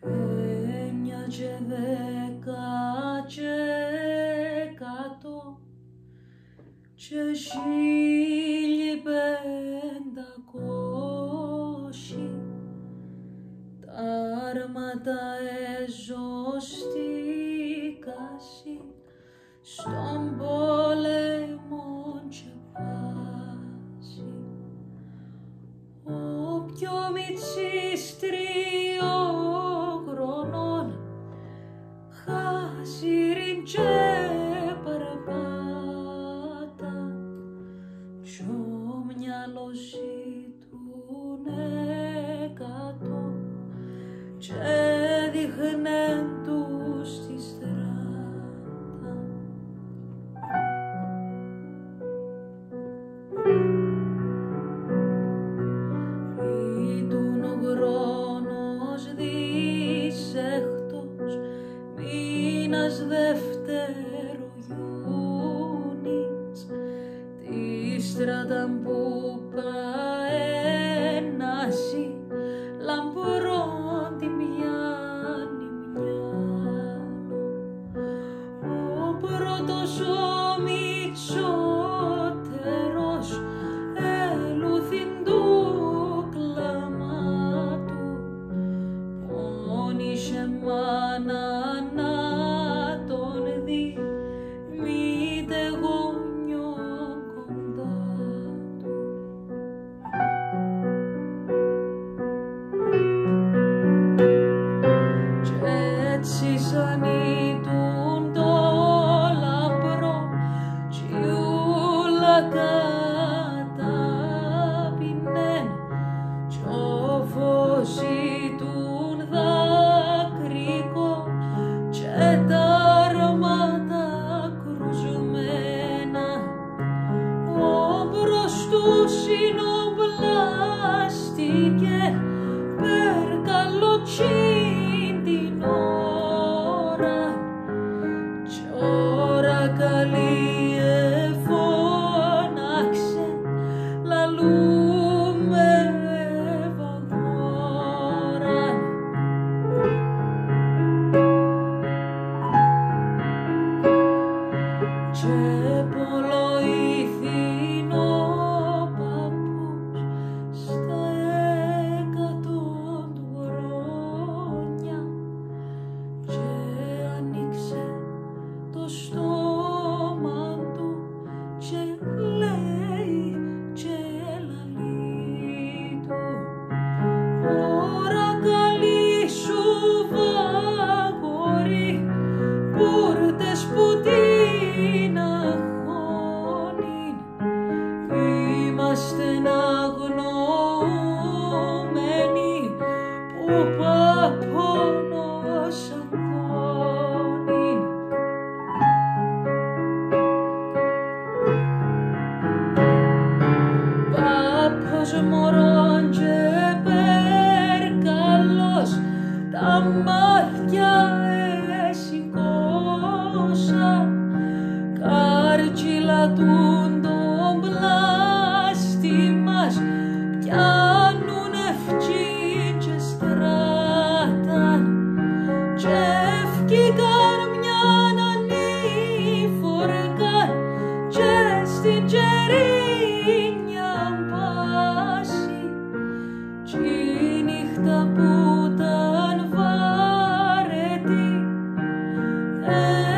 Έννοια και 10 και 100 και 1500 τα άρματα εζωστήκασι στον πόλεμο και πάση. Ο πιο μητσής 3 χρονών χάσιριν και παραπάτα κι ο μυαλός ήτουν 100 και δείχνεν τους στη στράτα. Ήτουν ο χρόνος δισέχτος μήνας δεύτερου Ιούνης τη στράτα που παένασι λαμπρών τη μιάνη μιάνο. Ο πρώτος ο μητσότερος ελούθην του κλαμάτου πόνισε μάνα να τον δει μήτε γόνιο κοντά του. Κι έτσι σαν ήτουν το λαμπρό κι ούλα κατάπινεν κι ο φως ήτουν δάκρυκο και τα άρματα κρουσμένα. Όμπρος του συνοπλάστηκε περκαλοτσίν την ώρα κι ώρα καλή εφώναξε λαλούμε βαγόρα. Και πολλοήθην ο παππούς στα 100 του χρόνια και άνοιξε το στόμα του και λέει και λαλεί του ώρα καλή σου βαγόρι πούρτες που την αγώνην είμαστεν αγνοούμενοι που παππώνος αγώνην. Πάππος μωρόν και περκαλός τα μάτια εσηκώσα κάρτσιλα τούν τον πλάστη μας πιάνουν ευκήν και στράταν και ευκήκαν μιαν ανήφορκαν και στην τζερίνια πάση κι η νύχτα που ήταν βαρετή